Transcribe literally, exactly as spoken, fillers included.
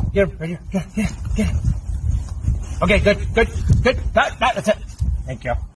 Get him right here. Get him. Get him. Get him. Okay, good, good, good. That, that, that's it. Thank you.